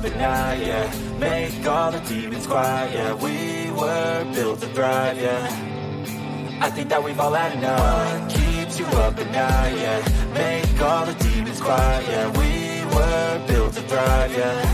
up at night, yeah. Make all the demons quiet, yeah. We were built to thrive, yeah. I think that we've all had enough. What keeps you up at night, yeah. Make all the demons quiet, yeah. We were built to thrive, yeah.